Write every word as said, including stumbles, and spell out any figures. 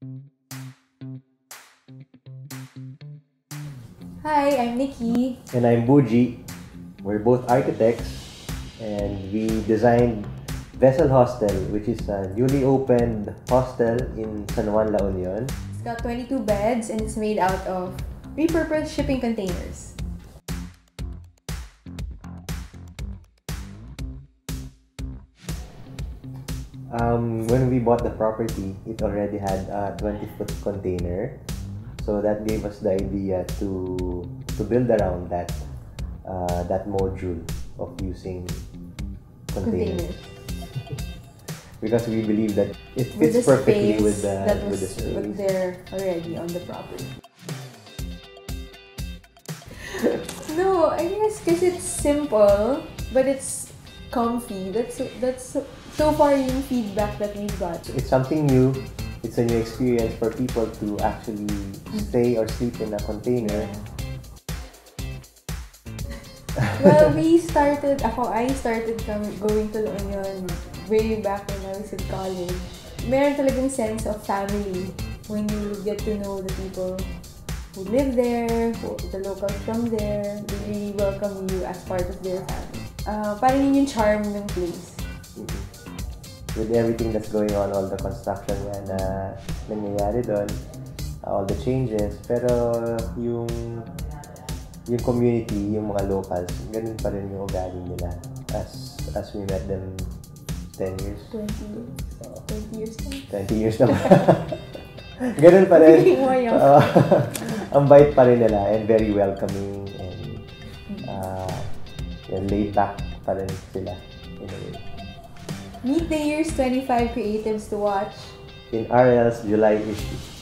Hi, I'm Nikki. And I'm Buji. We're both architects, and we designed Vessel Hostel, which is a newly opened hostel in San Juan, La Union. It's got twenty-two beds and it's made out of repurposed shipping containers. Um, when we bought the property, it already had a twenty foot container. So that gave us the idea to to build around that uh, that module of using containers. Containers. Because we believe that it With fits the perfectly space with the that with the was space. there already on the property. No, I guess because it's simple, but it's comfy. That's that's so far yung feedback that we've got. It's something new. It's a new experience for people to actually stay or sleep in a container. Well, we started, ako, I started com- going to La Union way back when I was in college. Meron talagang sense of family when you get to know the people who live there, who, the locals from there. They really welcome you as part of their family. Uh, parang yun yung charm ng place. Mm-hmm. With everything that's going on, all the construction nga na nangyayari doon, all the changes, pero yung yung community, yung mga locals, ganun pa rin yung ugali nila as as we met them ten years. twenty years. Uh, twenty years na. twenty years na ba? Ganun pa rin. Uh, ang bait pa rin nila and very welcoming and uh, yeah, laid back pa rin sila in a way. Meet the Year's twenty-five creatives to watch In R L's July issue.